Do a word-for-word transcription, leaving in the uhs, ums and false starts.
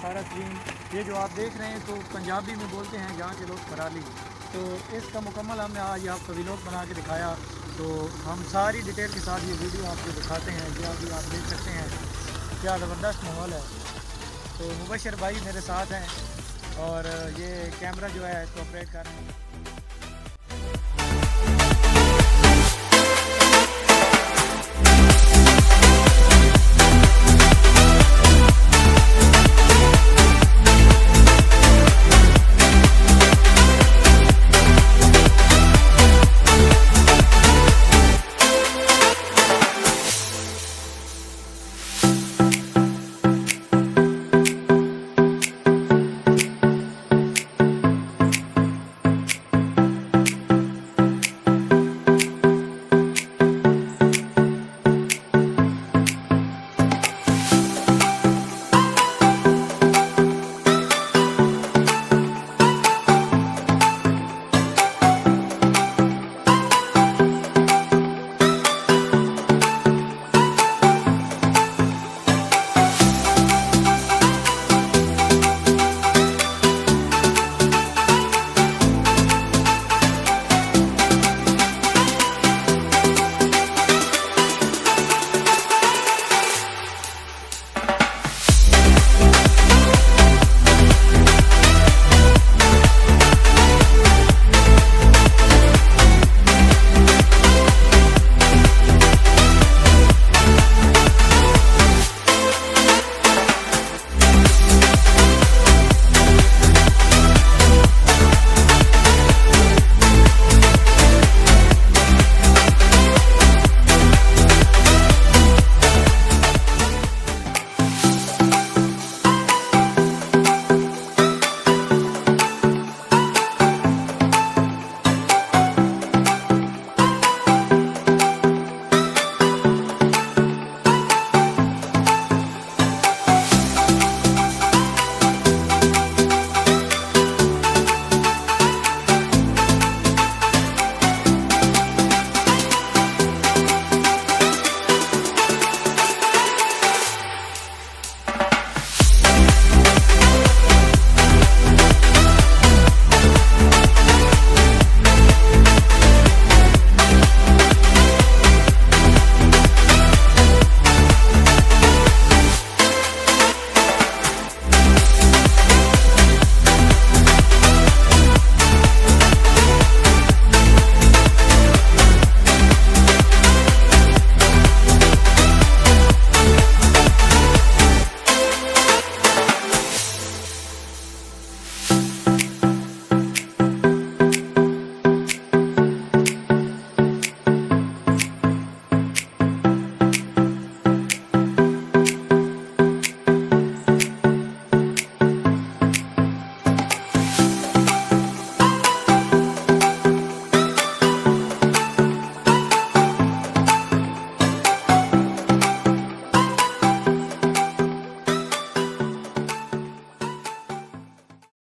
सारा सीन ये जो आप देख रहे हैं तो पंजाबी में बोलते हैं यहाँ के लोग पराली। तो इसका मुकम्मल हमने आज आपको व्लॉग बना के दिखाया। तो हम सारी डिटेल के साथ ये वीडियो आपको दिखाते हैं। जो अभी आप देख सकते हैं क्या ज़बरदस्त माहौल है। तो मुबशर भाई मेरे साथ हैं और ये कैमरा जो है इसको ऑपरेट कर रहे हैं।